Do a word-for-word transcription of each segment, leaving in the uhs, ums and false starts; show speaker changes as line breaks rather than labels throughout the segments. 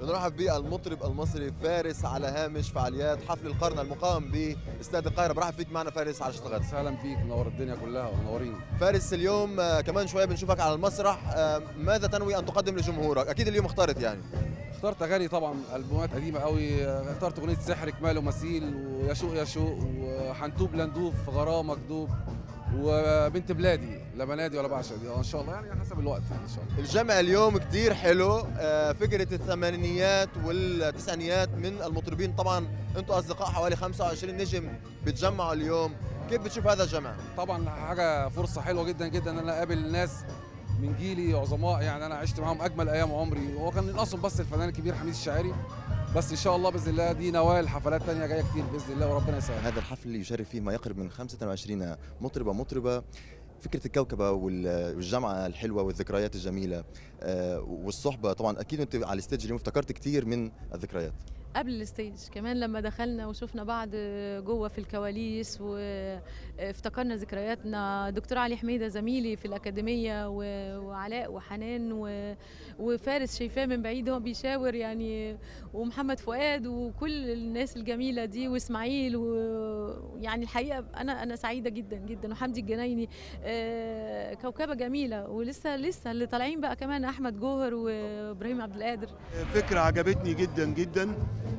بنرحب بالمطرب المصري فارس على هامش فعاليات حفل القرن المقام باستاد القاهره. برحب فيك معنا فارس على اشتغل.
اهلا بيك، منور الدنيا كلها ومنورين.
فارس اليوم آه كمان شويه بنشوفك على المسرح، آه ماذا تنوي ان تقدم لجمهورك؟ اكيد اليوم اخترت يعني
اخترت اغاني طبعا البومات قديمه قوي. اخترت اغنيه سحر كمال ومثيل ويشوق يشوق وحنتوب لندوب في غرامك دوب وبنت بلادي لا بنادي ولا بعشق دي ان شاء الله، يعني حسب الوقت ان شاء الله.
الجمع اليوم كتير حلو، آه فكره الثمانينيات والتسعينيات من المطربين. طبعا انتم اصدقاء حوالي خمسة وعشرين نجم بتجمعوا اليوم، كيف بتشوف هذا الجمع؟
طبعا حاجه فرصه حلوه جدا جدا ان انا اقابل ناس من جيلي عظماء، يعني انا عشت معاهم اجمل ايام عمري، وهو كان ناقصهم بس الفنان الكبير حميد الشاعري، بس ان شاء الله باذن الله دي نواه لحفلات ثانيه جايه كتير باذن الله وربنا يسهل.
هذا الحفل اللي يشارك فيه ما يقرب من خمسة وعشرين مطربه مطربه، فكره الكوكبه والجمعه الحلوه والذكريات الجميله والصحبه. طبعا اكيد انت على الستيج اليوم افتكرت كثير من الذكريات
قبل الستيج كمان، لما دخلنا وشفنا بعض جوه في الكواليس وافتكرنا ذكرياتنا. دكتور علي حميده زميلي في الاكاديميه وعلاء وحنان وفارس شايفاه من بعيد هو بيشاور يعني، ومحمد فؤاد وكل الناس الجميله دي واسماعيل، ويعني الحقيقه انا انا سعيده جدا جدا. وحمدي الجنايني، كوكبه جميله، ولسه لسه اللي طالعين بقى كمان احمد جوهر وابراهيم عبد القادر.
فكره عجبتني جدا جدا،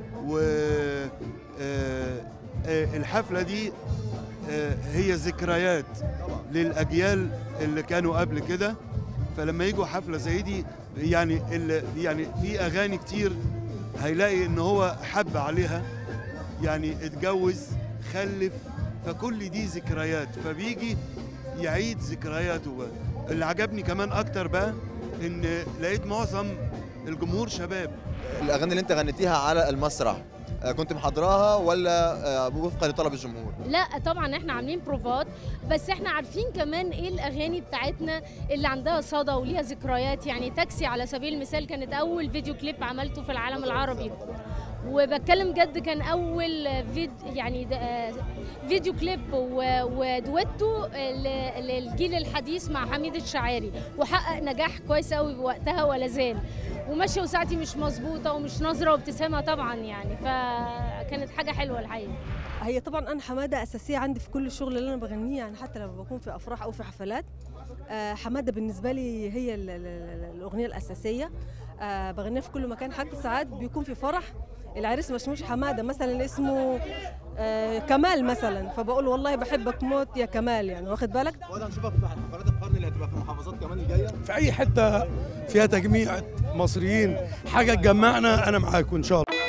والحفلة دي هي ذكريات للأجيال اللي كانوا قبل كده، فلما يجوا حفلة زي دي يعني يعني في أغاني كتير هيلاقي إن هو حب عليها، يعني اتجوز خلف، فكل دي ذكريات فبيجي يعيد ذكرياته بقى. اللي عجبني كمان أكتر بقى إن لقيت معظم الجمهور شباب.
الاغاني اللي انت غنيتيها على المسرح كنت محضراها ولا وفقا لطلب الجمهور؟
لا طبعا احنا عاملين بروفات، بس احنا عارفين كمان ايه الاغاني بتاعتنا اللي عندها صدى وليها ذكريات. يعني تاكسي على سبيل المثال كانت اول فيديو كليب عملته في العالم العربي، وبتكلم جد كان اول فيديو يعني فيديو كليب ودويتو للجيل الحديث مع حميد الشاعري، وحقق نجاح كويس قوي وقتها ولا زال. وماشيه وساعتي مش مظبوطه ومش نظره وابتسامه طبعا يعني، فكانت حاجه حلوه الحقيقه.
هي طبعا انا حماده اساسيه عندي في كل الشغل اللي انا بغنيه، يعني حتى لما بكون في افراح او في حفلات حماده بالنسبه لي هي الاغنيه الاساسيه، بغنيها في كل مكان. حتى ساعات بيكون في فرح العريس مشموش حماده مثلا اسمه كمال مثلا، فبقول والله بحبك موت يا كمال، يعني واخد بالك.
وده هنشوفك في حفلات القرن اللي هتبقى في المحافظات كمان الجايه،
في اي حته فيها تجميع مصريين حاجه تجمعنا انا معاكم ان شاء الله.